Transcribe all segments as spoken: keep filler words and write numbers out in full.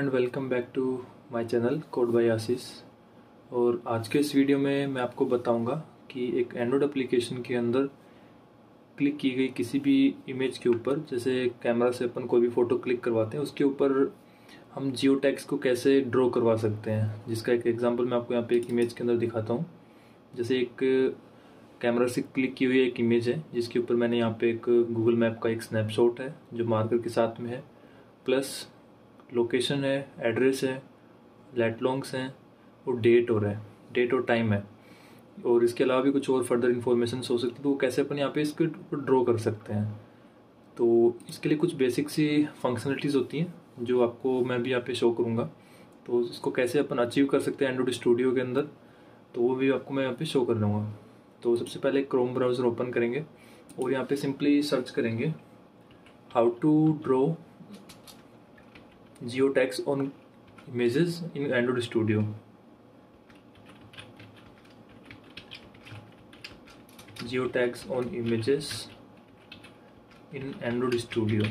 And welcome back to my channel code by Ashish. और आज के इस वीडियो में मैं आपको बताऊंगा कि एक एंड्रॉयड एप्लीकेशन के अंदर क्लिक की गई किसी भी इमेज के ऊपर, जैसे कैमरा से अपन कोई भी फ़ोटो क्लिक करवाते हैं, उसके ऊपर हम जियो टैग्स को कैसे ड्रॉ करवा सकते हैं। जिसका एक एग्जांपल मैं आपको यहाँ पे एक इमेज के अंदर दिखाता हूँ। जैसे एक कैमरा से क्लिक की हुई एक इमेज है जिसके ऊपर मैंने यहाँ पे एक गूगल मैप का एक स्नैपशॉट है जो मार्कर के साथ में है, प्लस लोकेशन है, एड्रेस है, लेट लॉन्ग्स हैं और डेट हो रहा है, डेट और टाइम है। और इसके अलावा भी कुछ और फर्दर इन्फॉर्मेशन हो सकती है, तो वो कैसे अपन यहाँ पे इसको ड्रॉ कर सकते हैं। तो इसके लिए कुछ बेसिक सी फंक्शनलिटीज़ होती हैं जो आपको मैं भी यहाँ पे शो करूँगा। तो इसको कैसे अपन अचीव कर सकते हैं एंड्रॉयड स्टूडियो के अंदर, तो वो भी आपको मैं यहाँ पे शो कर दूँगा। तो सबसे पहले क्रोम ब्राउज़र ओपन करेंगे और यहाँ पे सिंपली सर्च करेंगे how to draw geo tags on images in Android Studio. Geo tags on images in Android Studio,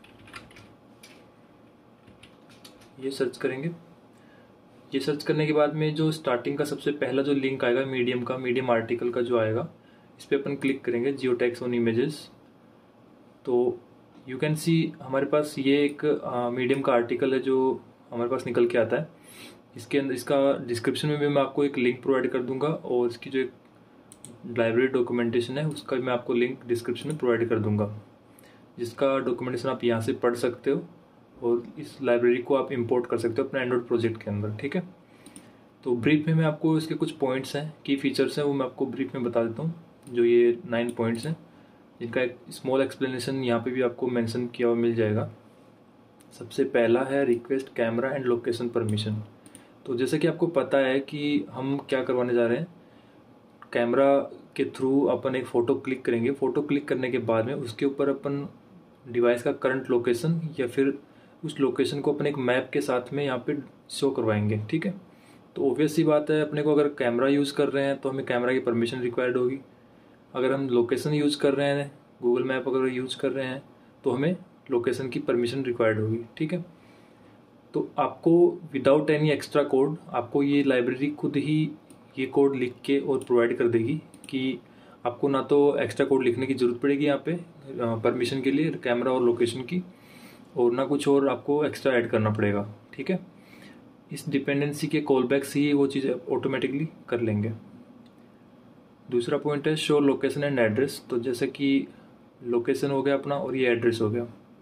ये सर्च करेंगे। ये सर्च करने के बाद में जो स्टार्टिंग का सबसे पहला जो लिंक आएगा मीडियम का, मीडियम आर्टिकल का जो आएगा, इस पर अपन क्लिक करेंगे, जियो टैग्स ऑन इमेजेस। तो यू कैन सी हमारे पास ये एक मीडियम का आर्टिकल है जो हमारे पास निकल के आता है। इसके अंदर इसका डिस्क्रिप्शन में भी मैं आपको एक लिंक प्रोवाइड कर दूंगा और इसकी जो एक लाइब्रेरी डॉक्यूमेंटेशन है उसका भी मैं आपको लिंक डिस्क्रिप्शन में प्रोवाइड कर दूंगा, जिसका डॉक्यूमेंटेशन आप यहाँ से पढ़ सकते हो और इस लाइब्रेरी को आप इंपोर्ट कर सकते हो अपने एंड्रॉयड प्रोजेक्ट के अंदर। ठीक है, तो ब्रीफ में मैं आपको इसके कुछ पॉइंट्स हैं, की फीचर्स हैं, वो मैं आपको ब्रीफ में बता देता हूँ। जो ये नाइन पॉइंट्स हैं जिनका एक स्मॉल एक्सप्लेनेशन यहाँ पे भी आपको मेंशन किया हुआ मिल जाएगा। सबसे पहला है request camera and location permission. तो जैसे कि आपको पता है कि हम क्या करवाने जा रहे हैं, कैमरा के थ्रू अपन एक फ़ोटो क्लिक करेंगे। फ़ोटो क्लिक करने के बाद में उसके ऊपर अपन डिवाइस का करंट लोकेशन या फिर उस लोकेशन को अपन एक मैप के साथ में यहाँ पे शो करवाएंगे। ठीक है, तो ऑब्वियस सी बात है, अपने को अगर कैमरा यूज़ कर रहे हैं तो हमें कैमरा की परमिशन रिक्वायर्ड होगी। अगर हम लोकेशन यूज़ कर रहे हैं, गूगल मैप अगर यूज़ कर रहे हैं, तो हमें लोकेशन की परमिशन रिक्वायर्ड होगी। ठीक है, तो आपको विदाउट एनी एक्स्ट्रा कोड आपको ये लाइब्रेरी खुद ही ये कोड लिख के और प्रोवाइड कर देगी कि आपको ना तो एक्स्ट्रा कोड लिखने की ज़रूरत पड़ेगी यहाँ पे परमिशन के लिए कैमरा और लोकेशन की, और ना कुछ और आपको एक्स्ट्रा ऐड करना पड़ेगा। ठीक है, इस डिपेंडेंसी के कॉलबैक से ही वो चीज़ ऑटोमेटिकली कर लेंगे। दूसरा पॉइंट है शो लोकेशन एंड एड्रेस। तो जैसे कि लोकेशन हो गया अपना और ये एड्रेस हो गया,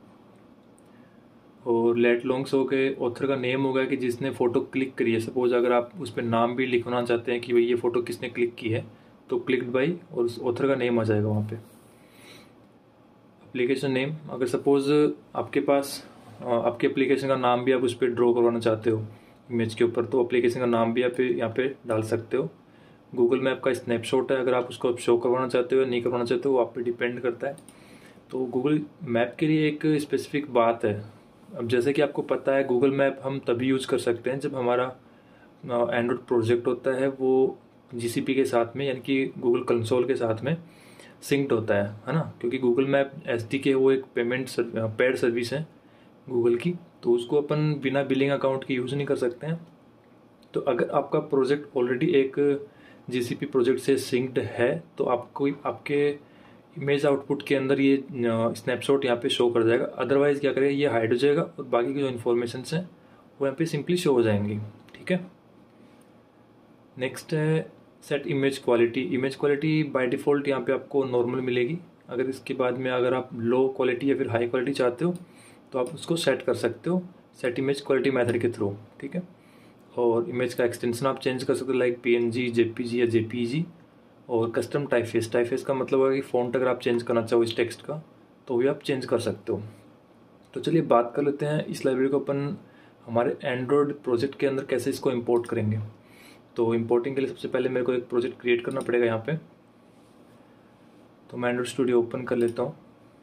और लेट लॉन्ग्स हो गए, ऑथर का नेम हो गया कि जिसने फ़ोटो क्लिक करी है। सपोज अगर आप उस पर नाम भी लिखना चाहते हैं कि भाई ये फ़ोटो किसने क्लिक की है, तो क्लिक्ड बाई और उस ऑथर का नेम आ जाएगा वहाँ पे। एप्लीकेशन नेम, अगर सपोज आपके पास आपके एप्लीकेशन का नाम भी आप उस पर ड्रॉ करवाना चाहते हो इमेज के ऊपर, तो एप्लीकेशन का नाम भी आप यहाँ पे डाल सकते हो। गूगल मैप का स्नैपशॉट है, अगर आप उसको शो करवाना चाहते हो या नहीं करवाना चाहते हो वो आप पे डिपेंड करता है। तो गूगल मैप के लिए एक स्पेसिफिक बात है। अब जैसे कि आपको पता है गूगल मैप हम तभी यूज़ कर सकते हैं जब हमारा एंड्रॉयड प्रोजेक्ट होता है वो जीसीपी के साथ में, यानी कि गूगल कंसोल के साथ में सिंक्ड होता है है ना। क्योंकि गूगल मैप एसडीके वो एक पेमेंट पेड सर्विस है गूगल की, तो उसको अपन बिना बिलिंग अकाउंट के यूज़ नहीं कर सकते हैं। तो अगर आपका प्रोजेक्ट ऑलरेडी एक जीसीपी प्रोजेक्ट से सिंक्ड है तो आपको आपके इमेज आउटपुट के अंदर ये स्नैपशॉट यहाँ पे शो कर जाएगा। अदरवाइज क्या करेगा, ये हाइड हो जाएगा और बाकी की जो इन्फॉर्मेशन हैं वो यहाँ पे सिंपली शो हो जाएंगी। ठीक है, नेक्स्ट है set image quality. Image quality by default यहाँ पे आपको नॉर्मल मिलेगी। अगर इसके बाद में अगर आप लो क्वालिटी या फिर हाई क्वालिटी चाहते हो तो आप उसको सेट कर सकते हो सेट इमेज क्वालिटी मेथड के थ्रू। ठीक है, और इमेज का एक्सटेंशन आप चेंज कर सकते हो लाइक पीएनजी, जेपीजी या जेपीजी। और कस्टम टाइपफेस, टाइपफेस का मतलब है कि फ़ॉन्ट अगर आप चेंज करना चाहो इस टेक्स्ट का तो भी आप चेंज कर सकते हो। तो चलिए बात कर लेते हैं इस लाइब्रेरी को अपन हमारे एंड्रॉयड प्रोजेक्ट के अंदर कैसे इसको इंपोर्ट करेंगे। तो इंपोर्टिंग के लिए सबसे पहले मेरे को एक प्रोजेक्ट क्रिएट करना पड़ेगा यहाँ पे। तो मैं एंड्रॉयड स्टूडियो ओपन कर लेता हूँ,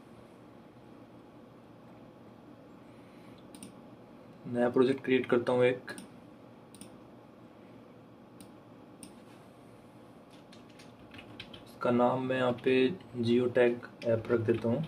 नया प्रोजेक्ट क्रिएट करता हूँ एक। का नाम मैं यहाँ पे जियो टैग ऐप रख देता हूँ।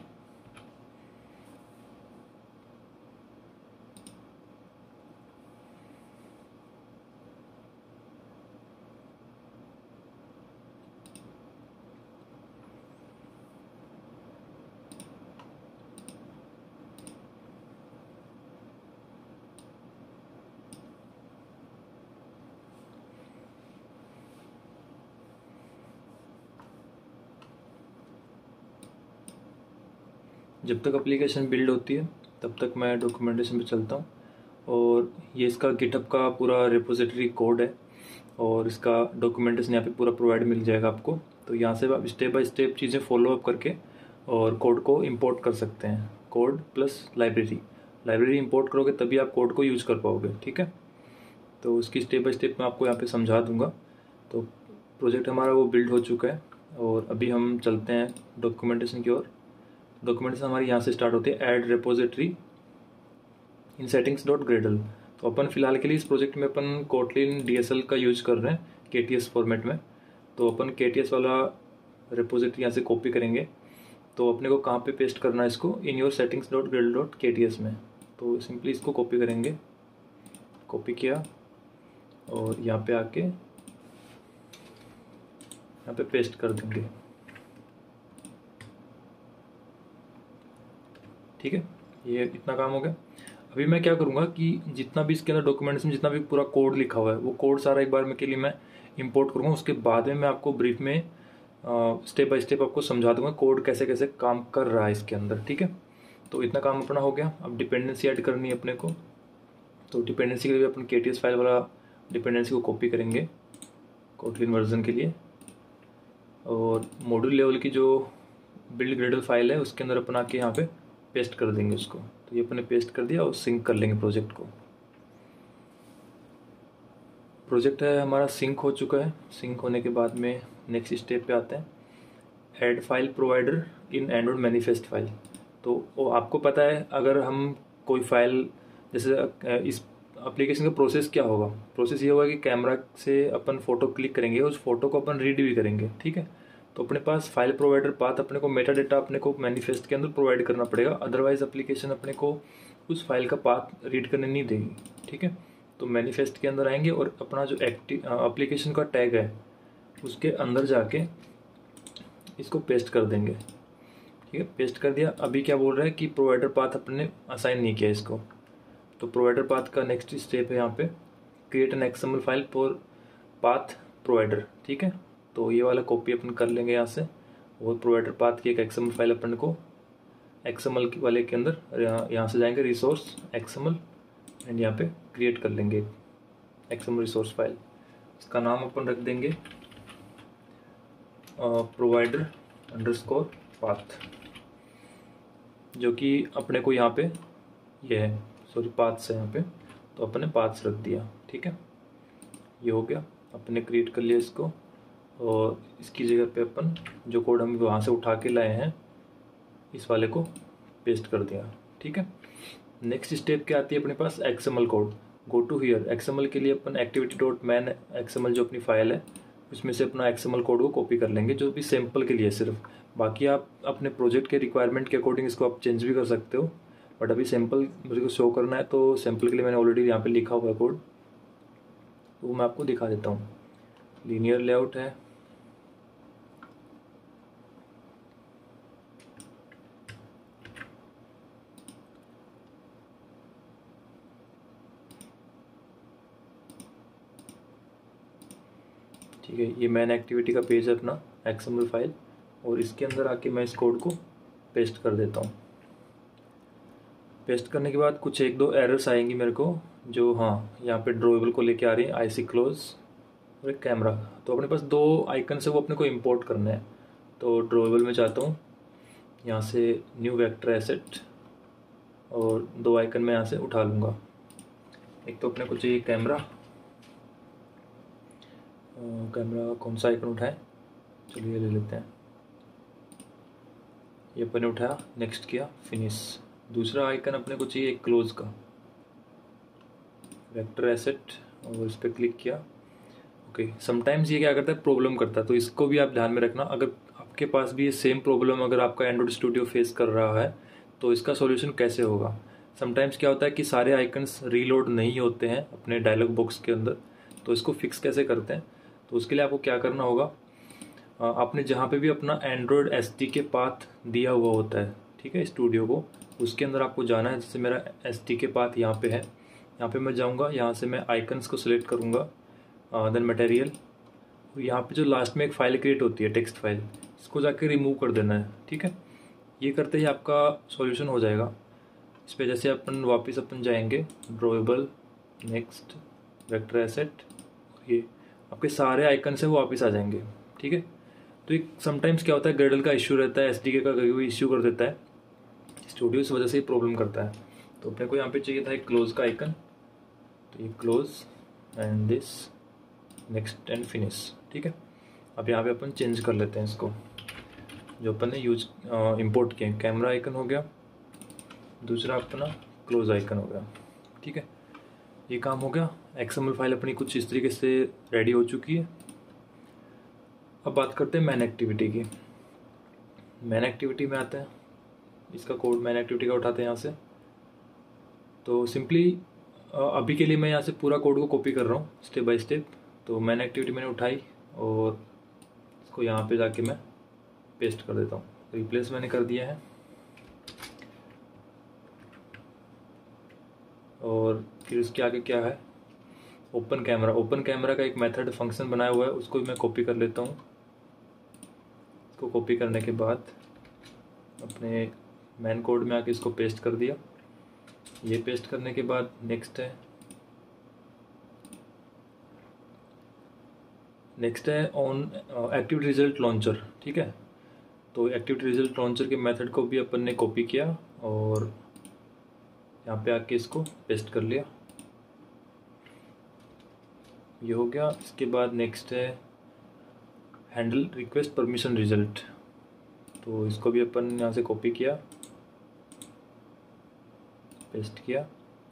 जब तक एप्लीकेशन बिल्ड होती है तब तक मैं डॉक्यूमेंटेशन पे चलता हूँ। और ये इसका गिटहब का पूरा रिपोजिटरी कोड है और इसका डॉक्यूमेंटेशन यहाँ पे पूरा प्रोवाइड मिल जाएगा आपको। तो यहाँ से आप स्टेप बाय स्टेप चीज़ें फॉलो अप करके और कोड को इंपोर्ट कर सकते हैं। Code plus library library import करोगे तभी आप कोड को यूज़ कर पाओगे, ठीक है। तो उसकी स्टेप बाय स्टेप मैं आपको यहाँ पे समझा दूंगा। तो प्रोजेक्ट हमारा वो बिल्ड हो चुका है और अभी हम चलते हैं डॉक्यूमेंटेशन की ओर। डॉक्यूमेंटेशन हमारी यहाँ से स्टार्ट होती है, add repository in settings dot gradle. तो अपन फिलहाल के लिए इस प्रोजेक्ट में अपन कोटलिन डी एस एल का यूज कर रहे हैं के टी एस फॉर्मेट में। तो अपन के टी एस वाला रिपोजिटरी यहाँ से कॉपी करेंगे। तो अपने को कहाँ पे पेस्ट करना है इसको, in your settings dot gradle dot K T S में। तो सिंपली इसको कॉपी करेंगे, कॉपी किया और यहाँ पे आके यहाँ पे पेस्ट कर देंगे, ठीक है। ये इतना काम हो गया। अभी मैं क्या करूँगा कि जितना भी इसके अंदर डॉक्यूमेंट्स में जितना भी पूरा कोड लिखा हुआ है वो कोड सारा एक बार में के लिए मैं इंपोर्ट करूँगा। उसके बाद में मैं आपको ब्रीफ में स्टेप बाय स्टेप आपको समझा दूंगा कोड कैसे कैसे काम कर रहा है इसके अंदर, ठीक है। तो इतना काम अपना हो गया। अब डिपेंडेंसी ऐड करनी है अपने को। तो डिपेंडेंसी के लिए अपन के टी एस फाइल वाला डिपेंडेंसी को कॉपी करेंगे कोटलिन वर्जन के लिए और मॉड्यूल लेवल की जो बिल्ड ग्रेडल फाइल है उसके अंदर अपन आके यहाँ पे पेस्ट कर देंगे उसको। तो ये अपने पेस्ट कर दिया और सिंक कर लेंगे प्रोजेक्ट को। प्रोजेक्ट है हमारा सिंक हो चुका है। सिंक होने के बाद में नेक्स्ट स्टेप पे आते हैं, add file provider in Android manifest file. तो वो आपको पता है अगर हम कोई फाइल जैसे इस एप्लीकेशन का प्रोसेस क्या होगा, प्रोसेस ये होगा कि कैमरा से अपन फोटो क्लिक करेंगे, उस फोटो को अपन रीड भी करेंगे, ठीक है। तो अपने पास फाइल प्रोवाइडर पाथ अपने को मेटा डेटा अपने को मैनिफेस्ट के अंदर प्रोवाइड करना पड़ेगा, अदरवाइज एप्लीकेशन अपने को उस फाइल का पाथ रीड करने नहीं देगी, ठीक है। तो मैनिफेस्ट के अंदर आएंगे और अपना जो एक्टिव एप्लीकेशन का टैग है उसके अंदर जाके इसको पेस्ट कर देंगे, ठीक है। पेस्ट कर दिया। अभी क्या बोल रहा है कि प्रोवाइडर पाथ अपने असाइन नहीं किया इसको। तो प्रोवाइडर पाथ का नेक्स्ट स्टेप है यहाँ पे create an XML file for path provider, ठीक है। तो ये वाला कॉपी अपन कर लेंगे यहाँ से और प्रोवाइडर पाथ की एक एक्सएमएल फाइल अपन को एक्सएमएल वाले के अंदर यहाँ से जाएंगे रिसोर्स एक्सएमएल एंड यहाँ पे क्रिएट कर लेंगे एक्सएमएल रिसोर्स फाइल। इसका नाम अपन रख देंगे प्रोवाइडर अंडरस्कोर पाथ, जो कि अपने को यहाँ पे ये है सॉरी पाथ्स है यहाँ पे। तो अपने पाथ्स रख दिया, ठीक है। ये हो गया, अपने क्रिएट कर लिया इसको और इसकी जगह पे अपन जो कोड हम वहाँ से उठा के लाए हैं इस वाले को पेस्ट कर दिया, ठीक है। नेक्स्ट स्टेप क्या आती है अपने पास, XML code. Go to here XML के लिए अपन एक्टिविटी डॉट मैन एक्सएमएल जो अपनी फाइल है उसमें से अपना एक्सएमएल कोड को कॉपी कर लेंगे, जो भी सैम्पल के लिए सिर्फ। बाकी आप अपने प्रोजेक्ट के रिक्वायरमेंट के अकॉर्डिंग इसको आप चेंज भी कर सकते हो, बट अभी सैम्पल मुझे को शो करना है तो सैम्पल के लिए मैंने ऑलरेडी यहाँ पे लिखा हुआ है कोड, तो वो मैं आपको दिखा देता हूँ। लीनियर लेआउट है, ठीक है। ये मैन एक्टिविटी का पेज है अपना एक्सएमएल फाइल और इसके अंदर आके मैं इस कोड को पेस्ट कर देता हूँ। पेस्ट करने के बाद कुछ एक दो एरर्स आएंगी मेरे को, जो हाँ यहाँ पे ड्रॉएबल को लेके आ रही है, आईसी क्लोज और एक कैमरा। तो अपने पास दो आइकन से वो अपने को इंपोर्ट करना है। तो ड्रॉएबल में जाता हूँ, यहाँ से न्यू वेक्टर एसेट और दो आइकन मैं यहाँ से उठा लूँगा। एक तो अपने को चाहिए कैमरा, कैमरा कौन सा आइकन उठाएं, चलिए ले लेते हैं। ये अपने उठाया, नेक्स्ट किया, फिनिश। दूसरा आइकन अपने को चाहिए एक क्लोज का, वेक्टर एसेट और इस पर क्लिक किया। ओके, समटाइम्स ये क्या करता है, प्रॉब्लम करता है, तो इसको भी आप ध्यान में रखना। अगर आपके पास भी ये सेम प्रॉब्लम अगर आपका एंड्रॉइड स्टूडियो फेस कर रहा है तो इसका सॉल्यूशन कैसे होगा। समटाइम्स क्या होता है कि सारे आइकन्स रीलोड नहीं होते हैं अपने डायलॉग बॉक्स के अंदर, तो इसको फिक्स कैसे करते हैं। तो उसके लिए आपको क्या करना होगा, आपने जहाँ पे भी अपना एंड्रॉयड एसडीके पाथ दिया हुआ होता है, ठीक है, स्टूडियो को, उसके अंदर आपको जाना है। जैसे मेरा एसडीके पाथ यहाँ पे है, यहाँ पे मैं जाऊँगा, यहाँ से मैं आइकन्स को सिलेक्ट करूँगा, देन मटेरियल, यहाँ पे जो लास्ट में एक फ़ाइल क्रिएट होती है टेक्स्ट फाइल, इसको जाके रिमूव कर देना है, ठीक है। ये करते ही आपका सॉल्यूशन हो जाएगा। इस पर जैसे अपन वापस अपन जाएंगे ड्रॉएबल, नेक्स्ट, वेक्टर एसेट, ये आपके सारे आइकन से वो वापस आ जाएंगे। ठीक है, तो एक समटाइम्स क्या होता है, ग्रेडल का इश्यू रहता है, एसडीके का कभी कोई इश्यू कर देता है, स्टूडियो इस वजह से ही प्रॉब्लम करता है। तो अपने को यहाँ पे चाहिए था एक क्लोज का आइकन, तो ये close and this next and finish. ठीक है, अब यहाँ पे अपन चेंज कर लेते हैं इसको, जो अपन ने यूज इंपोर्ट किए। कैमरा आइकन हो गया, दूसरा अपना क्लोज आइकन हो गया। ठीक है, ये काम हो गया। एक्सएमएल फाइल अपनी कुछ इस तरीके से रेडी हो चुकी है। अब बात करते हैं मैन एक्टिविटी की। मैन एक्टिविटी में आते हैं, इसका कोड मैन एक्टिविटी का उठाते हैं यहाँ से। तो सिंपली अभी के लिए मैं यहाँ से पूरा कोड को कॉपी कर रहा हूँ स्टेप बाय स्टेप। तो मैन एक्टिविटी मैंने उठाई और इसको यहाँ पे जाके मैं पेस्ट कर देता हूँ। रिप्लेस मैंने कर दिया है, और फिर उसके आगे क्या है, ओपन कैमरा। ओपन कैमरा का एक मेथड फंक्शन बनाया हुआ है, उसको भी मैं कॉपी कर लेता हूँ। इसको कॉपी करने के बाद अपने मैन कोड में आके इसको पेस्ट कर दिया। ये पेस्ट करने के बाद नेक्स्ट है नेक्स्ट है ऑन एक्टिविटी रिजल्ट लॉन्चर। ठीक है, तो एक्टिविटी रिजल्ट लॉन्चर के मेथड को भी अपन ने कॉपी किया और यहाँ पे आके इसको पेस्ट कर लिया। ये हो गया। इसके बाद नेक्स्ट है हैंडल रिक्वेस्ट परमिशन रिजल्ट, तो इसको भी अपन यहाँ से कॉपी किया, पेस्ट किया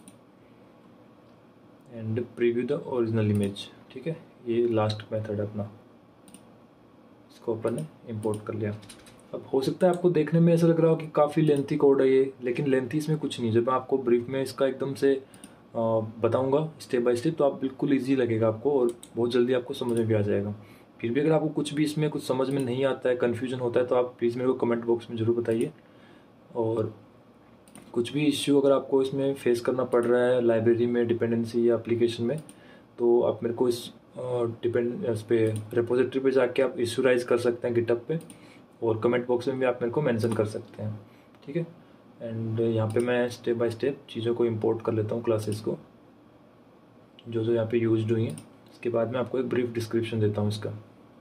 and preview the original image. ठीक है, ये लास्ट मेथड है अपना, इसको अपन ने इंपोर्ट कर लिया। अब हो सकता है आपको देखने में ऐसा लग रहा हो कि काफ़ी लेंथी कोड है ये, लेकिन लेंथी इसमें कुछ नहीं। जब मैं आपको ब्रीफ में इसका एकदम से बताऊंगा स्टेप बाय स्टेप, तो आप बिल्कुल इजी लगेगा आपको और बहुत जल्दी आपको समझ में भी आ जाएगा। फिर भी अगर आपको कुछ भी इसमें कुछ समझ में नहीं आता है, कन्फ्यूजन होता है, तो आप प्लीज़ मेरे को कमेंट बॉक्स में ज़रूर बताइए। और कुछ भी इश्यू अगर आपको इसमें फेस करना पड़ रहा है लाइब्रेरी में, डिपेंडेंसी या एप्लीकेशन में, तो आप मेरे को इस डिपेंड इस पे रिपोजिटरी पे जाके आप इशू राइज कर सकते हैं गिटहब पे, और कमेंट बॉक्स में भी आप मेरे को मेंशन कर सकते हैं। ठीक है, एंड यहाँ पे मैं स्टेप बाय स्टेप चीज़ों को इंपोर्ट कर लेता हूँ, क्लासेस को जो जो यहाँ पे यूज हुई हैं। इसके बाद मैं आपको एक ब्रीफ डिस्क्रिप्शन देता हूँ इसका।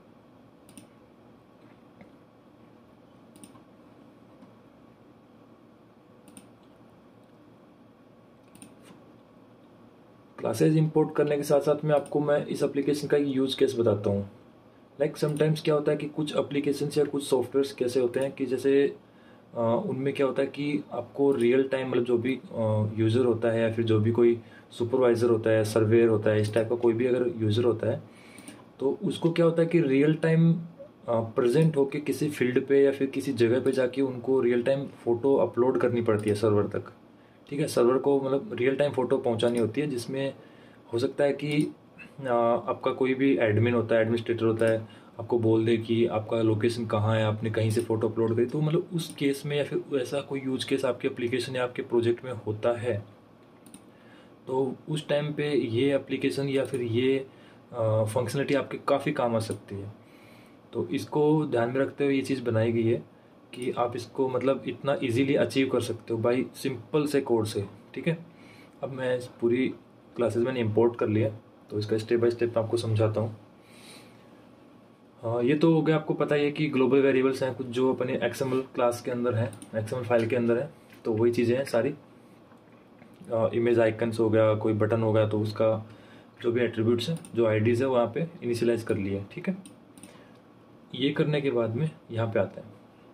क्लासेस इंपोर्ट करने के साथ साथ में आपको मैं इस एप्लीकेशन का एक यूज केस बताता हूँ। लाइक समटाइम्स क्या होता है कि कुछ एप्लीकेशन या कुछ सॉफ्टवेयर्स कैसे होते हैं कि जैसे आ, उनमें क्या होता है कि आपको रियल टाइम, मतलब जो भी यूज़र होता है या फिर जो भी कोई सुपरवाइज़र होता है, सर्वेयर होता है, इस टाइप का कोई भी अगर यूज़र होता है, तो उसको क्या होता है कि रियल टाइम प्रेजेंट होके किसी फील्ड पे या फिर किसी जगह पे जाके उनको रियल टाइम फ़ोटो अपलोड करनी पड़ती है सर्वर तक। ठीक है, सर्वर को मतलब रियल टाइम फ़ोटो पहुंचानी होती है, जिसमें हो सकता है कि आ, आपका कोई भी एडमिन होता है, एडमिनिस्ट्रेटर होता है, आपको बोल दे कि आपका लोकेशन कहाँ है, आपने कहीं से फ़ोटो अपलोड करी। तो मतलब उस केस में या फिर ऐसा कोई यूज केस आपके एप्लीकेशन या आपके प्रोजेक्ट में होता है, तो उस टाइम पे ये एप्लीकेशन या फिर ये फंक्शनलिटी आपके काफ़ी काम आ सकती है। तो इसको ध्यान में रखते हुए ये चीज़ बनाई गई है कि आप इसको मतलब इतना इजीली अचीव कर सकते हो बाई सिंपल से कोड से। ठीक है, अब मैं इस पूरी क्लासेस मैंने इंपोर्ट कर लिया, तो इसका स्टेप बाय स्टेप मैं आपको समझाता हूँ। हाँ, ये तो हो गया, आपको पता ही है कि ग्लोबल वेरिएबल्स हैं कुछ जो अपने एक्सएमएल क्लास के अंदर है, एक्सएमएल फाइल के अंदर है, तो वही चीज़ें हैं सारी। इमेज आइकन्स हो गया, कोई बटन हो गया, तो उसका जो भी एट्रीब्यूट्स हैं, जो आईडीज़ है, वहाँ पे इनिशियलाइज कर लिए। ठीक है, ये करने के बाद में यहाँ पे आते हैं,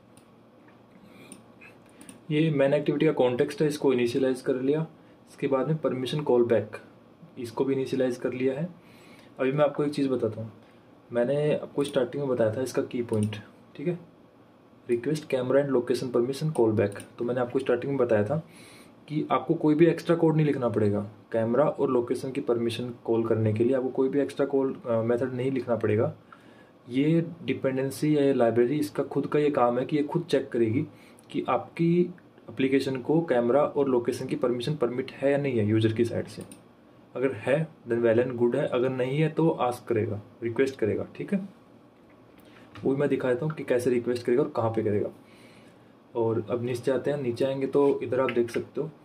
ये मैन एक्टिविटी का कॉन्टेक्स्ट है, इसको इनिशियलाइज कर लिया। इसके बाद में परमिशन कॉल बैक, इसको भी इनिशियलाइज कर लिया है। अभी मैं आपको एक चीज़ बताता हूँ, मैंने आपको स्टार्टिंग में बताया था इसका की पॉइंट। ठीक है, request camera and location permission call back, तो मैंने आपको स्टार्टिंग में बताया था कि आपको कोई भी एक्स्ट्रा कोड नहीं लिखना पड़ेगा। कैमरा और लोकेशन की परमिशन कॉल करने के लिए आपको कोई भी एक्स्ट्रा कॉल मेथड नहीं लिखना पड़ेगा। ये डिपेंडेंसी या लाइब्रेरी, इसका खुद का ये काम है कि ये खुद चेक करेगी कि आपकी एप्लीकेशन को कैमरा और लोकेशन की परमिशन परमिट है या नहीं है यूजर की साइड से। अगर है देन वेल एंड गुड है, अगर नहीं है तो आस्क करेगा, रिक्वेस्ट करेगा। ठीक है, वो भी मैं दिखा देता हूँ कि कैसे रिक्वेस्ट करेगा और कहाँ पे करेगा। और अब नीचे आते हैं, नीचे आएंगे तो इधर आप देख सकते हो,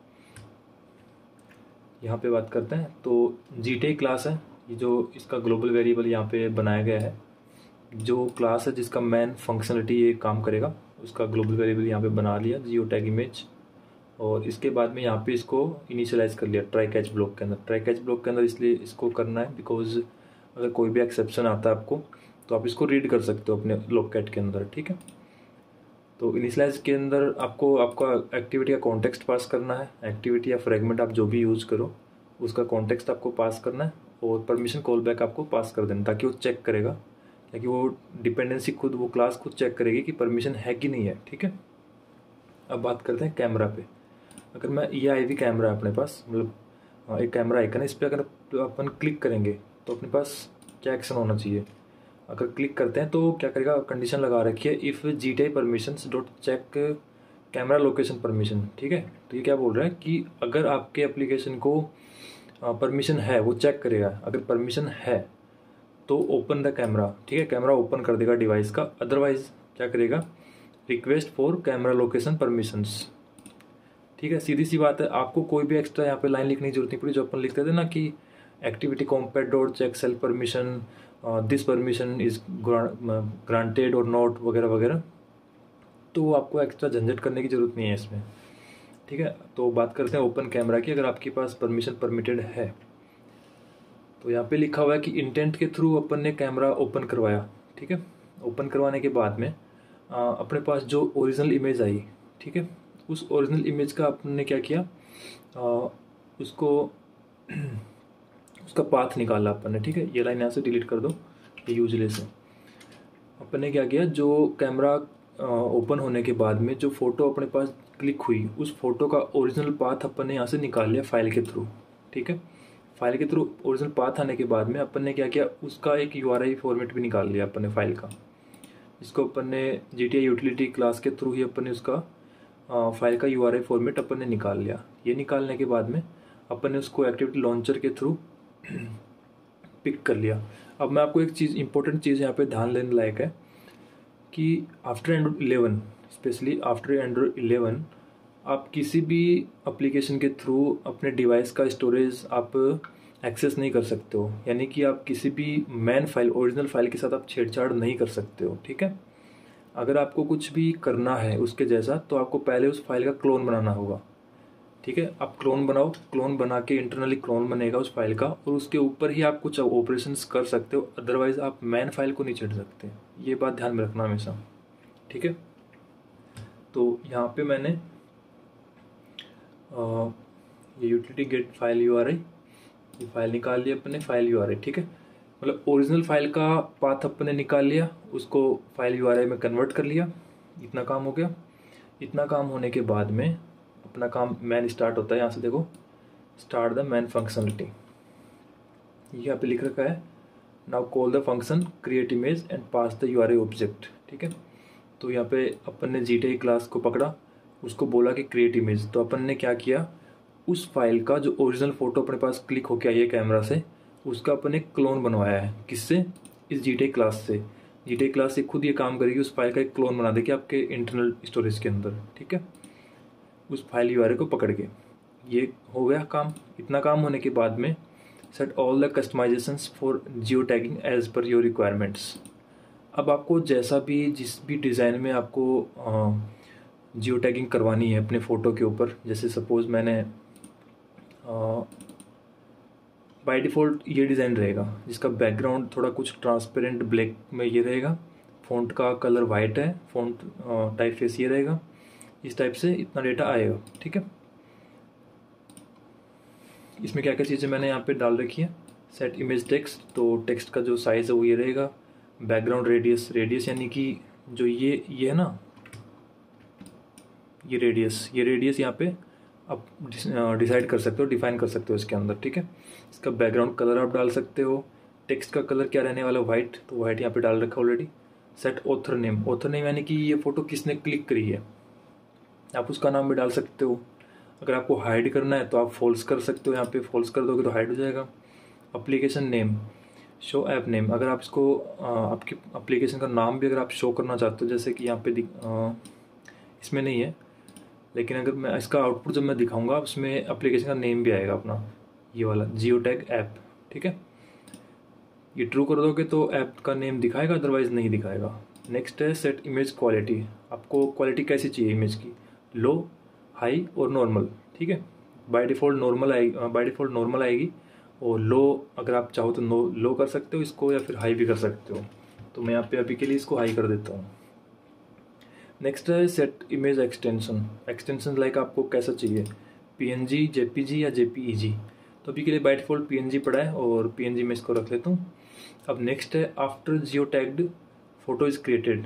यहाँ पे बात करते हैं तो जी टी क्लास है, ये जो इसका ग्लोबल वेरिएबल यहाँ पे बनाया गया है, जो क्लास है जिसका मेन फंक्शनलिटी ये काम करेगा, उसका ग्लोबल वेरिएबल यहाँ पे बना लिया जियो टैग इमेज। और इसके बाद में यहाँ पे इसको इनिशियलाइज कर लिया ट्राई कैच ब्लॉक के अंदर। ट्राई कैच ब्लॉक के अंदर इसलिए इसको करना है बिकॉज अगर कोई भी एक्सेप्शन आता है आपको तो आप इसको रीड कर सकते हो अपने ब्लॉक कैट के अंदर, ठीक है। तो इनिशियलाइज के अंदर आपको आपका एक्टिविटी का कॉन्टेक्स्ट पास करना है, एक्टिविटी या फ्रेगमेंट आप जो भी यूज़ करो उसका कॉन्टेक्स्ट आपको पास करना है, और परमिशन कॉल बैक आपको पास कर देना ताकि वो चेक करेगा, ताकि वो डिपेंडेंसी खुद वो क्लास खुद चेक करेगी कि परमिशन है कि नहीं है, ठीक है। अब बात करते हैं कैमरा पे। अगर मैं ये आई वी कैमरा है अपने पास, मतलब एक कैमरा आइकन है, इस पर अगर अपन क्लिक करेंगे तो अपने पास क्या एक्शन होना चाहिए। अगर क्लिक करते हैं तो क्या करेगा, कंडीशन लगा रखी है if G T I permissions dot check camera location permission, ठीक है। तो ये क्या बोल रहा है कि अगर आपके एप्लीकेशन को परमिशन है वो चेक करेगा, अगर परमिशन है तो ओपन द कैमरा, ठीक है, कैमरा ओपन कर देगा डिवाइस का। अदरवाइज क्या करेगा, request for camera location permissions, ठीक है। सीधी सी बात है, आपको कोई भी एक्स्ट्रा यहाँ पे लाइन लिखने की जरूरत नहीं पड़ी, जो अपन लिखते थे ना कि activity compat dot check self permission, this permission is granted और नॉट वगैरह वगैरह, तो आपको एक्स्ट्रा झंझट करने की जरूरत नहीं है इसमें, ठीक है। तो बात करते हैं ओपन कैमरा की। अगर आपके पास परमिशन परमिटेड है तो यहाँ पे लिखा हुआ है कि इंटेंट के थ्रू अपन ने कैमरा ओपन करवाया, ठीक है। ओपन करवाने के बाद में आ, अपने पास जो ओरिजिनल इमेज आई, ठीक है, उस ओरिजिनल इमेज का अपन ने क्या किया, आ, उसको उसका पाथ निकाला अपन ने, ठीक है। ये लाइन यहाँ से डिलीट कर दो, ये यूजलेस है। अपन ने क्या किया, जो कैमरा ओपन होने के बाद में जो फोटो अपने पास क्लिक हुई, उस फोटो का ओरिजिनल पाथ अपन ने यहाँ से निकाल लिया फाइल के थ्रू, ठीक है। फाइल के थ्रू ओरिजिनल पाथ आने के बाद में अपन ने क्या किया, उसका एक यू आर आई फॉर्मेट भी निकाल लिया अपन ने फाइल का। इसको अपन ने G T I utility class के थ्रू ही अपन ने उसका आ, फाइल का यू आर आई फॉर्मेट अपन ने निकाल लिया। ये निकालने के बाद में अपन ने उसको एक्टिविटी लॉन्चर के थ्रू पिक कर लिया। अब मैं आपको एक चीज़ इंपॉर्टेंट चीज़ यहाँ पे ध्यान देने लायक है कि after Android eleven, specially after Android eleven, आप किसी भी एप्लीकेशन के थ्रू अपने डिवाइस का स्टोरेज आप एक्सेस नहीं कर सकते हो, यानी कि आप किसी भी मैन फाइल ओरिजिनल फाइल के साथ आप छेड़छाड़ नहीं कर सकते हो, ठीक है। अगर आपको कुछ भी करना है उसके जैसा तो आपको पहले उस फाइल का क्लोन बनाना होगा, ठीक है। आप क्लोन बनाओ, क्लोन बना के इंटरनली क्लोन बनेगा उस फाइल का, और उसके ऊपर ही आप कुछ ऑपरेशंस कर सकते हो, अदरवाइज आप मैन फाइल को नहीं छेड़ सकते। ये बात ध्यान में रखना हमेशा, ठीक है। तो यहाँ पे मैंने आ, ये utility get file U R I, ये फाइल निकाल लिया अपने फाइल यू आर आई, ठीक है। मतलब ओरिजिनल फाइल का पाथ अपने निकाल लिया, उसको फाइल यू आर आई में कन्वर्ट कर लिया, इतना काम हो गया। इतना काम होने के बाद में अपना काम मैन स्टार्ट होता है। यहाँ से देखो, स्टार्ट द मैन फंक्शनलिटी, यहाँ पे लिख रखा है now call the function create image and pass the U R I object, ठीक है। तो यहाँ पे अपन ने जी टी आई क्लास को पकड़ा, उसको बोला कि क्रिएट इमेज, तो अपन ने क्या किया, उस फाइल का जो ओरिजिनल फोटो अपने पास क्लिक होके आई है कैमरा से, उसका अपन ने क्लोन बनवाया है। किससे, इस जी टी आई क्लास से। जी टी आई क्लास से खुद ये काम करेगी, उस फाइल का एक क्लोन बना देगी आपके इंटरनल स्टोरेज के अंदर, ठीक है, उस फाइल यू आर आई को पकड़ के। ये हो गया काम। इतना काम होने के बाद में set all the customisations for geo tagging as per your requirements. अब आपको जैसा भी जिस भी डिज़ाइन में आपको जियो टैगिंग करवानी है अपने फ़ोटो के ऊपर, जैसे सपोज़ मैंने बाय डिफ़ॉल्ट ये डिज़ाइन रहेगा जिसका बैकग्राउंड थोड़ा कुछ ट्रांसपेरेंट ब्लैक में ये रहेगा, फ़ॉन्ट का कलर वाइट है, फ़ॉन्ट टाइप फेस ये रहेगा, इस टाइप से इतना डेटा आएगा, ठीक है। इसमें क्या क्या चीज़ें मैंने यहाँ पे डाल रखी है, सेट इमेज टेक्स्ट, तो टेक्स्ट का जो साइज़ है वो ये रहेगा। बैकग्राउंड रेडियस, रेडियस यानी कि जो ये ये है ना, ये रेडियस, ये रेडियस यहाँ पे आप डिसाइड कर सकते हो, डिफाइन कर सकते हो इसके अंदर, ठीक है। इसका बैकग्राउंड कलर आप डाल सकते हो, टेक्स्ट का कलर क्या रहने वाला, वाइट, तो वाइट यहाँ पे डाल रखा ऑलरेडी। Set author name, author name यानी कि ये फ़ोटो किसने क्लिक करी है, आप उसका नाम भी डाल सकते हो। अगर आपको हाइड करना है तो आप फॉल्स कर सकते हो, यहाँ पे फॉल्स कर दोगे तो हाइड हो जाएगा। Application name, show app name, अगर आप इसको आपकी एप्लीकेशन का नाम भी अगर आप शो करना चाहते हो, जैसे कि यहाँ पे इसमें नहीं है, लेकिन अगर मैं इसका आउटपुट जब मैं दिखाऊंगा उसमें एप्लीकेशन का नेम भी आएगा अपना, ये वाला जियो टैग ऐप। ठीक है, ये ट्रू कर दोगे तो ऐप का नेम दिखाएगा, अदरवाइज नहीं दिखाएगा। नेक्स्ट है सेट इमेज क्वालिटी। आपको क्वालिटी कैसी चाहिए इमेज की, लो, हाई और नॉर्मल। ठीक है, बाय डिफ़ॉल्ट नॉर्मल आएगी, बाय डिफ़ॉल्ट नॉर्मल आएगी, और लो अगर आप चाहो तो नो लो कर सकते हो इसको, या फिर हाई भी कर सकते हो। तो मैं यहाँ पे अभी के लिए इसको हाई कर देता हूँ। नेक्स्ट है set image extension. Extension like आपको कैसा चाहिए, पीएनजी, जेपीजी या जेपीईजी। तो अभी के लिए बाय डिफ़ॉल्ट पीएनजी पड़ा है और पीएनजी में इसको रख लेता हूँ। अब नेक्स्ट है after geo tagged photo is created,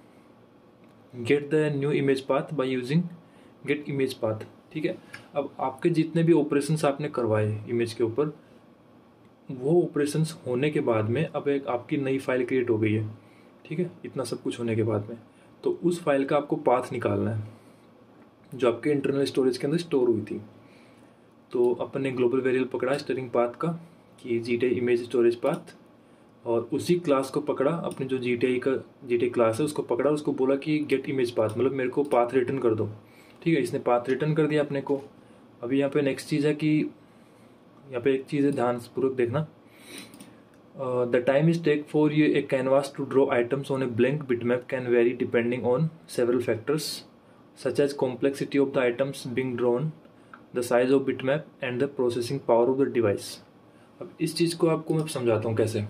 get the new image path by using get image path. ठीक है, अब आपके जितने भी ऑपरेशंस आपने करवाए इमेज के ऊपर, वो ऑपरेशंस होने के बाद में अब एक आपकी नई फाइल क्रिएट हो गई है। ठीक है, इतना सब कुछ होने के बाद में तो उस फाइल का आपको पाथ निकालना है जो आपके इंटरनल स्टोरेज के अंदर स्टोर हुई थी। तो अपन ने ग्लोबल वेरिएबल पकड़ा स्टोरिंग पाथ का कि G T I image storage path, और उसी क्लास को पकड़ा, अपने जो जी टी आई का जी टी आई क्लास है उसको पकड़ा, उसको बोला कि गेट इमेज पाथ, मतलब मेरे को पाथ रिटर्न कर दो। ठीक है, इसने पाथ रिटर्न कर दिया अपने को। अभी यहाँ पे नेक्स्ट चीज़ है कि यहाँ पे एक चीज़ है, ध्यानपूर्वक देखना। The time is take for you a canvas to draw items on a blank bitmap can vary depending on several factors such as complexity of the items being drawn, the size of bitmap and the processing power of the device. अब इस चीज़ को आपको मैं समझाता हूँ कैसे।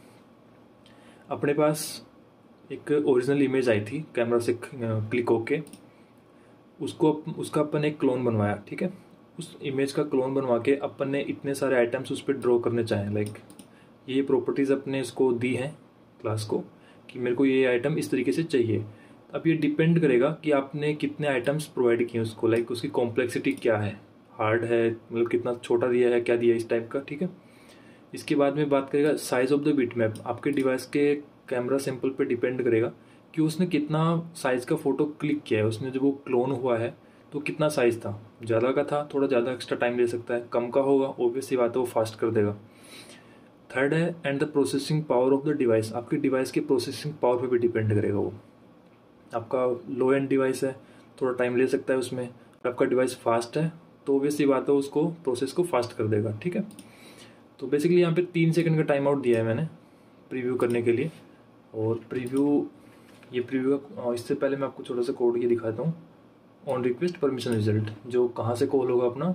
अपने पास एक ओरिजिनल इमेज आई थी कैमरा से क्लिक होके, उसको उसका अपन एक क्लोन बनवाया। ठीक है, उस इमेज का क्लोन बनवा के अपन ने इतने सारे आइटम्स उस पर ड्रॉ करने चाहें, लाइक ये प्रॉपर्टीज़ अपने इसको दी हैं क्लास को कि मेरे को ये आइटम इस तरीके से चाहिए। अब ये डिपेंड करेगा कि आपने कितने आइटम्स प्रोवाइड किए उसको, लाइक उसकी कॉम्प्लेक्सिटी क्या है, हार्ड है, मतलब कितना छोटा दिया है, क्या दिया है इस टाइप का। ठीक है, इसके बाद में बात करेगा साइज़ ऑफ द बिटमैप। आपके डिवाइस के कैमरा सैंपल पे डिपेंड करेगा कि उसने कितना साइज़ का फ़ोटो क्लिक किया है, उसने जब वो क्लोन हुआ है तो कितना साइज़ था, ज़्यादा का था थोड़ा ज़्यादा एक्स्ट्रा टाइम ले सकता है, कम का होगा ऑब्वियस सी बात है वो फास्ट कर देगा। थर्ड है and the processing power of the device. आपके डिवाइस के प्रोसेसिंग पावर पे भी डिपेंड करेगा वो। आपका लो एंड डिवाइस है, थोड़ा टाइम ले सकता है उसमें, आपका डिवाइस फास्ट है तो ऑब्वियस सी बात है उसको प्रोसेस को फास्ट कर देगा। ठीक है, तो बेसिकली यहाँ पे तीन सेकंड का टाइम आउट दिया है मैंने प्रीव्यू करने के लिए। और प्रीव्यू, ये प्रीव्यू का, इससे पहले मैं आपको छोटा सा कोड ये दिखाता हूँ। ऑन रिक्वेस्ट परमिशन रिजल्ट, जो कहाँ से कॉल होगा अपना,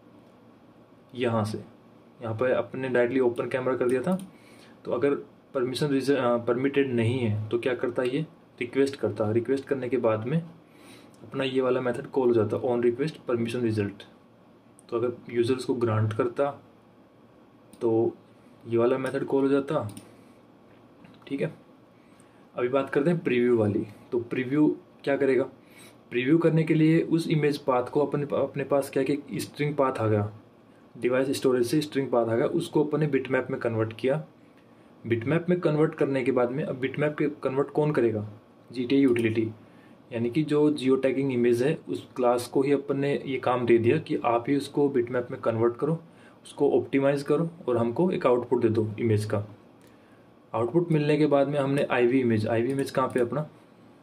यहाँ से। यहाँ पर अपने डायरेक्टली ओपन कैमरा कर दिया था, तो अगर परमिशन परमिटेड नहीं है तो क्या करता है, ये रिक्वेस्ट करता। रिक्वेस्ट करने के बाद में अपना ये वाला मेथड कॉल हो जाता ऑन रिक्वेस्ट परमिशन रिजल्ट। तो अगर यूज़र उसको ग्रांट करता तो ये वाला मेथड कॉल हो जाता। ठीक है, अभी बात करते हैं प्रीव्यू वाली। तो प्रीव्यू क्या करेगा, प्रीव्यू करने के लिए उस इमेज पाथ को अपने अपने पास क्या कि स्ट्रिंग पाथ आ गया, डिवाइस स्टोरेज से स्ट्रिंग पाथ आ गया, उसको अपन ने बिटमैप में कन्वर्ट किया। बिटमैप में कन्वर्ट करने के बाद में अब बिटमैप के कन्वर्ट कौन करेगा, जी टी आई यूटिलिटी, यानी कि जो जियो टैगिंग इमेज है उस क्लास को ही अपन ने ये काम दे दिया कि आप ही उसको बिटमैप में कन्वर्ट करो, उसको ऑप्टिमाइज़ करो और हमको एक आउटपुट दे दो इमेज का। आउटपुट मिलने के बाद में हमने आईवी इमेज, आईवी इमेज कहाँ पे अपना,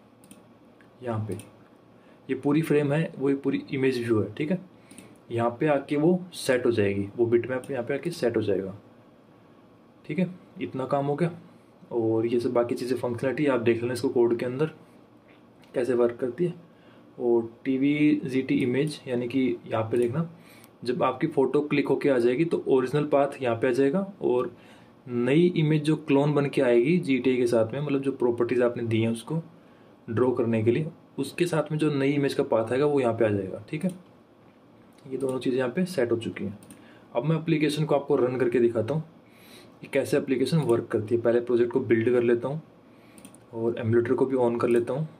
यहाँ पे, ये पूरी फ्रेम है, वो पूरी इमेज व्यू है। ठीक है, यहाँ पे आके वो सेट हो जाएगी, वो बिटमैप यहाँ पे आके सेट हो जाएगा। ठीक है, इतना काम हो गया। और ये सब बाकी चीज़ें फंक्शनलिटी आप देख लेना इसको कोड के अंदर कैसे वर्क करती है। और टीवी जीटी इमेज, यानी कि यहाँ पे देखना, जब आपकी फ़ोटो क्लिक होके आ जाएगी तो ओरिजिनल पाथ यहाँ पे आ जाएगा, और नई इमेज जो क्लोन बन के आएगी जी टी आई के साथ में, मतलब जो प्रॉपर्टीज़ आपने दी हैं उसको ड्रॉ करने के लिए, उसके साथ में जो नई इमेज का पाथ आएगा वो यहाँ पे आ जाएगा। ठीक है, ये दोनों चीज़ें यहाँ पे सेट हो चुकी हैं। अब मैं एप्लीकेशन को आपको रन करके दिखाता हूँ कि कैसे एप्लीकेशन वर्क करती है। पहले प्रोजेक्ट को बिल्ड कर लेता हूँ और एमुलेटर को भी ऑन कर लेता हूँ।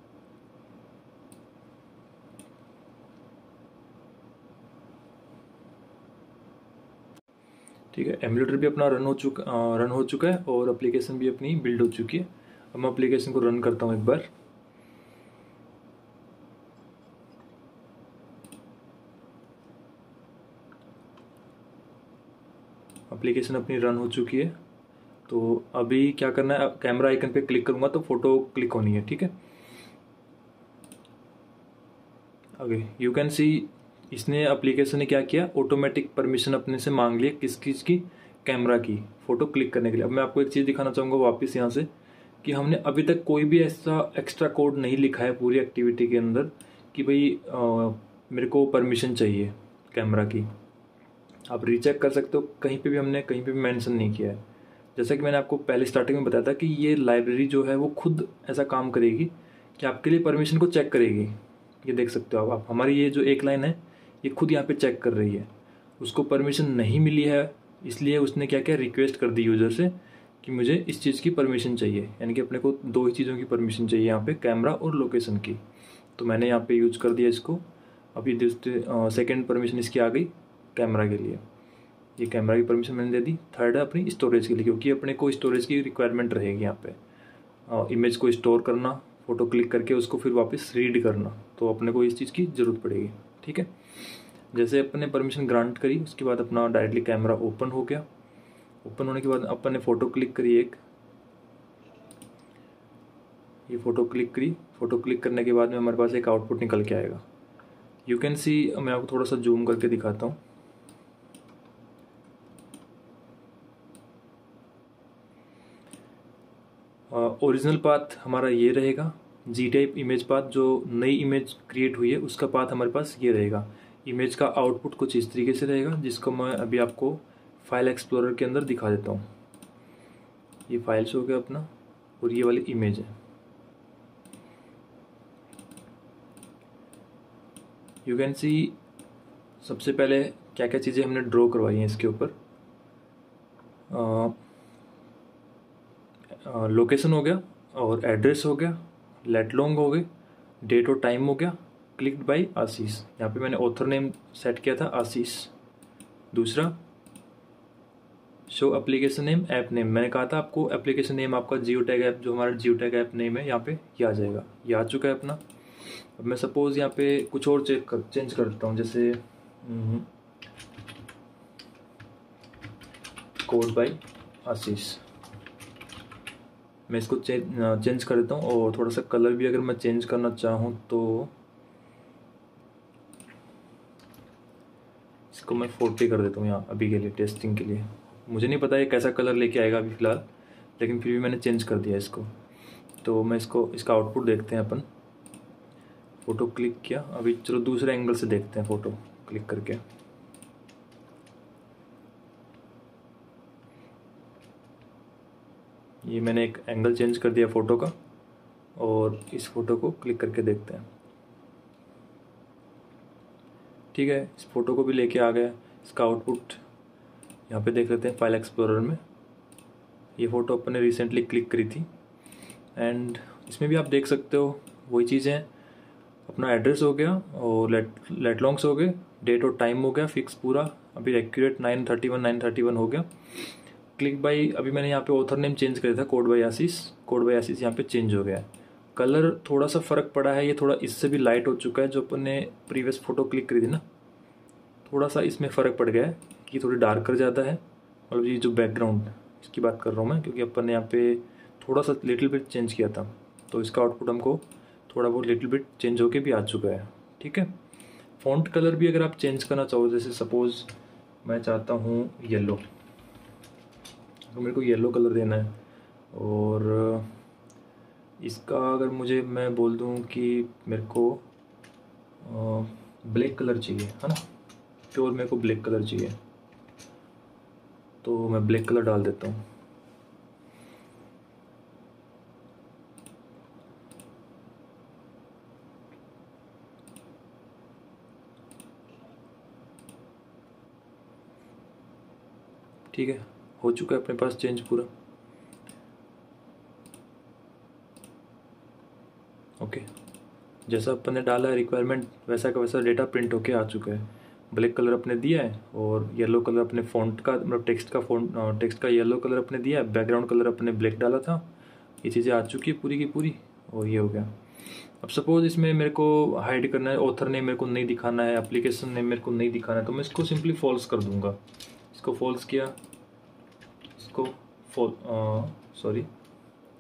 ठीक है, एमुलेटर भी अपना रन हो चुका रन हो चुका है और एप्लीकेशन भी अपनी बिल्ड हो चुकी है। अब मैं एप्लीकेशन को रन करता हूँ एक बार। एप्लीकेशन अपनी रन हो चुकी है। तो अभी क्या करना है, कैमरा आइकन पे क्लिक करूँगा तो फोटो क्लिक होनी है। ठीक है, ओके, यू कैन सी इसने एप्लीकेशन ने क्या किया, ऑटोमेटिक परमिशन अपने से मांग लिया किस किस की, कैमरा की, फ़ोटो क्लिक करने के लिए। अब मैं आपको एक चीज़ दिखाना चाहूँगा वापस यहाँ से कि हमने अभी तक कोई भी ऐसा एक्स्ट्रा कोड नहीं लिखा है पूरी एक्टिविटी के अंदर कि भाई आ, मेरे को परमिशन चाहिए कैमरा की। आप रीचेक कर सकते हो, कहीं पे भी हमने कहीं पे भी मेंशन नहीं किया है। जैसा कि मैंने आपको पहले स्टार्टिंग में बताया था कि ये लाइब्रेरी जो है वो खुद ऐसा काम करेगी कि आपके लिए परमिशन को चेक करेगी। ये देख सकते हो आप, हमारी ये जो एक लाइन है ये खुद यहाँ पे चेक कर रही है। उसको परमिशन नहीं मिली है, इसलिए उसने क्या क्या रिक्वेस्ट कर दी यूज़र से कि मुझे इस चीज़ की परमिशन चाहिए, यानी कि अपने को दो ही चीज़ों की परमिशन चाहिए यहाँ पे, कैमरा और लोकेशन की। तो मैंने यहाँ पे यूज कर दिया इसको। अभी दूसरे सेकेंड परमिशन इसकी आ गई कैमरा के लिए, ये कैमरा की परमिशन मैंने दे दी। थर्ड है अपनी स्टोरेज के लिए, क्योंकि अपने को स्टोरेज की रिक्वायरमेंट रहेगी यहाँ पे, इमेज को स्टोर करना, फ़ोटो क्लिक करके उसको फिर वापस रीड करना, तो अपने को इस चीज़ की ज़रूरत पड़ेगी। ठीक है, जैसे अपने परमिशन ग्रांट करी उसके बाद अपना डायरेक्टली कैमरा ओपन हो गया। ओपन होने के बाद अपन ने फ़ोटो क्लिक करी एक, ये फ़ोटो क्लिक करी। फ़ोटो क्लिक करने के बाद में हमारे पास एक आउटपुट निकल के आएगा। यू कैन सी, मैं आपको थोड़ा सा जूम करके दिखाता हूँ। ओरिजिनल पाथ हमारा ये रहेगा, जी टाइप इमेज पाथ, जो नई इमेज क्रिएट हुई है उसका पाथ हमारे पास ये रहेगा। इमेज का आउटपुट कुछ इस तरीके से रहेगा, जिसको मैं अभी आपको फाइल एक्सप्लोरर के अंदर दिखा देता हूँ। ये फाइल्स हो गया अपना, और ये वाली इमेज है। यू कैन सी सबसे पहले क्या क्या चीज़ें हमने ड्रॉ करवाई हैं इसके ऊपर। लोकेशन हो गया, और एड्रेस हो गया, लेट लॉन्ग हो गए, डेट और टाइम हो गया, क्लिक्ड बाय आशीष। यहाँ पे मैंने ऑथर नेम सेट किया था आशीष। दूसरा show application name, app name, मैंने कहा था आपको एप्लीकेशन नेम आपका जियो टैग ऐप, जो हमारा जियो टैग ऐप नेम है यहाँ पे ये आ जाएगा। ये आ चुका है अपना। अब मैं सपोज यहाँ पे कुछ और चेक कर चेंज कर देता हूँ, जैसे कोड बाय आशीष, मैं इसको चेंज चेंज कर देता हूँ। और थोड़ा सा कलर भी अगर मैं चेंज करना चाहूँ तो इसको मैं फोर्टी कर देता हूँ यहाँ अभी के लिए, टेस्टिंग के लिए। मुझे नहीं पता ये कैसा कलर लेके आएगा अभी फ़िलहाल, लेकिन फिर भी मैंने चेंज कर दिया इसको। तो मैं इसको इसका आउटपुट देखते हैं अपन। फ़ोटो क्लिक किया, अभी चलो दूसरे एंगल से देखते हैं फ़ोटो क्लिक करके। ये मैंने एक एंगल चेंज कर दिया फ़ोटो का, और इस फ़ोटो को क्लिक करके देखते हैं। ठीक है, इस फ़ोटो को भी लेके आ गया। इसका आउटपुट यहाँ पे देख लेते हैं फाइल एक्सप्लोरर में। ये फ़ोटो अपन ने रिसेंटली क्लिक करी थी, एंड इसमें भी आप देख सकते हो वही चीज़ें। अपना एड्रेस हो गया, और लेट लेट लॉन्ग्स हो गए, डेट और टाइम हो गया फिक्स पूरा, अभी accurate nine thirty one nine thirty one हो गया। क्लिक बाई, अभी मैंने यहाँ पे ऑथर नेम चेंज किया था, code by Ashish, code by Ashish यहाँ पे चेंज हो गया है। कलर थोड़ा सा फ़र्क पड़ा है, ये थोड़ा इससे भी लाइट हो चुका है। जो अपन ने प्रीवियस फ़ोटो क्लिक करी थी ना, थोड़ा सा इसमें फ़र्क पड़ गया है कि थोड़ी डार्कर ज़्यादा है। मतलब ये जो बैकग्राउंड इसकी बात कर रहा हूँ मैं, क्योंकि अपन ने यहाँ पे थोड़ा सा लिटिल बिट चेंज किया था, तो इसका आउटपुट हमको थोड़ा बहुत लिटिल बिट चेंज होके भी आ चुका है। ठीक है, फ़ॉन्ट कलर भी अगर आप चेंज करना चाहो, जैसे सपोज़ मैं चाहता हूँ येलो, तो मेरे को येलो कलर देना है, और इसका अगर मुझे मैं बोल दूँ कि मेरे को ब्लैक कलर चाहिए, है ना, प्योर मेरे को ब्लैक कलर चाहिए, तो मैं ब्लैक कलर डाल देता हूँ। ठीक है, हो चुका है अपने पास चेंज पूरा। ओके, जैसा अपन ने डाला है रिक्वायरमेंट, वैसा का वैसा डेटा प्रिंट होके आ चुका है। ब्लैक कलर अपने दिया है, और येलो कलर अपने फ़ॉन्ट का, मतलब टेक्स्ट का फ़ॉन्ट टेक्स्ट का येलो कलर अपने दिया है, बैकग्राउंड कलर अपने ब्लैक डाला था। ये चीज़ें आ चुकी है पूरी की पूरी, और ये हो गया। अब सपोज़ इसमें मेरे को हाइड करना है, ऑथर नेम मेरे को नहीं दिखाना है, एप्लीकेशन नेम मेरे को नहीं दिखाना है, तो मैं इसको सिंपली फॉल्स कर दूंगा। इसको फॉल्स किया, इसको फॉल सॉरी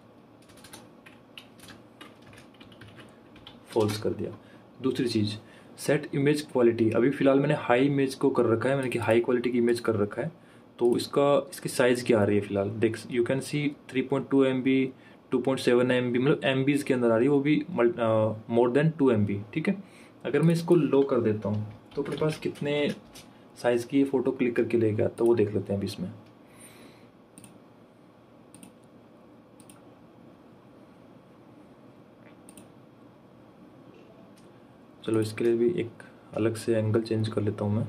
फॉल्स कर दिया। दूसरी चीज़, सेट इमेज क्वालिटी, अभी फ़िलहाल मैंने हाई इमेज को कर रखा है, मैंने कि हाई क्वालिटी की इमेज कर रखा है। तो इसका इसकी साइज़ क्या आ रही है फ़िलहाल, देख you can see three point two M B, two point seven M B, मतलब एम बीज़ के अंदर आ रही है, वो भी more than two M B. ठीक है, अगर मैं इसको लो कर देता हूँ तो अपने पास कितने साइज़ की ये फ़ोटो क्लिक करके ले गया, तो वो देख लेते हैं अभी इसमें। चलो इसके लिए भी एक अलग से एंगल चेंज कर लेता हूँ मैं।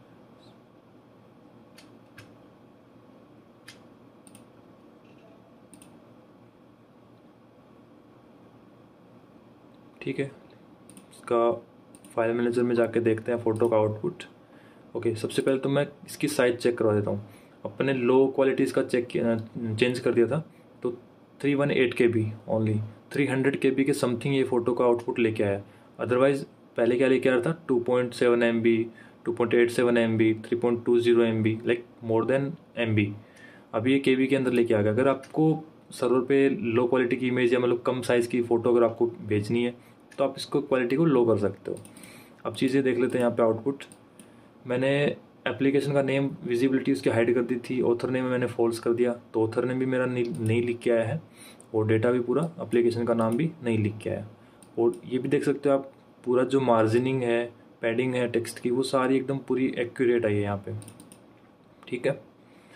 ठीक है, इसका फाइल मैनेजर में जाके देखते हैं फ़ोटो का आउटपुट। ओके, सबसे पहले तो मैं इसकी साइज चेक करवा देता हूँ। अपने लो क्वालिटी इसका चेक चेंज कर दिया था, तो three one eight K B only, three hundred K B K something ये फ़ोटो का आउटपुट लेके आया। अदरवाइज़ पहले क्या लेके आ रहा था, two point seven M B, two point eight seven M B, three point two zero M B, like more than M B. अभी ये के बी के अंदर लेके आ गया। अगर आपको सर्वर पे लो क्वालिटी की इमेज या मतलब कम साइज़ की फ़ोटो अगर आपको भेजनी है तो आप इसको क्वालिटी को लो कर सकते हो। अब चीज़ें देख लेते हैं यहाँ पे आउटपुट। मैंने एप्लीकेशन का नेम विजिबिलिटी उसकी हाइड कर दी थी, ऑथर नेम में मैंने फॉल्स कर दिया, तो ऑथर नेम भी मेरा नहीं नहीं लिख के आया है, और डेटा भी पूरा एप्लीकेशन का नाम भी नहीं लिख के आया। और ये भी देख सकते हो आप, पूरा जो मार्जिनिंग है, पैडिंग है टेक्स्ट की, वो सारी एकदम पूरी एक्यूरेट आई है यहाँ पे। ठीक है,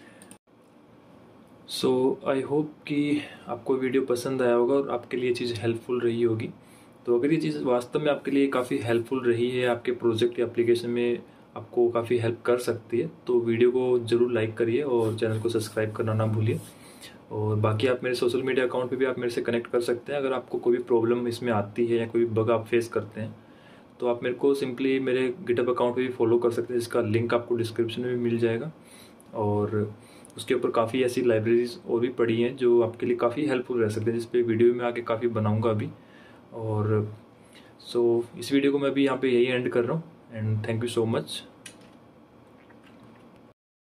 सो आई होप कि आपको वीडियो पसंद आया होगा और आपके लिए चीज़ हेल्पफुल रही होगी। तो अगर ये चीज़ वास्तव में आपके लिए काफ़ी हेल्पफुल रही है, आपके प्रोजेक्ट या एप्लीकेशन में आपको काफ़ी हेल्प कर सकती है, तो वीडियो को ज़रूर लाइक करिए और चैनल को सब्सक्राइब करना ना भूलिए। और बाकी आप मेरे सोशल मीडिया अकाउंट पे भी आप मेरे से कनेक्ट कर सकते हैं। अगर आपको कोई भी प्रॉब्लम इसमें आती है या कोई बग आप फेस करते हैं तो आप मेरे को सिंपली मेरे गिटहब अकाउंट पे भी फॉलो कर सकते हैं, जिसका लिंक आपको डिस्क्रिप्शन में भी मिल जाएगा। और उसके ऊपर काफ़ी ऐसी लाइब्रेरीज और भी पड़ी हैं जो आपके लिए काफ़ी हेल्पफुल रह सकते हैं, जिस पे वीडियो में आगे काफ़ी बनाऊंगा अभी। और सो so, इस वीडियो को मैं अभी यहाँ पे यही एंड कर रहा हूँ, and thank you so much.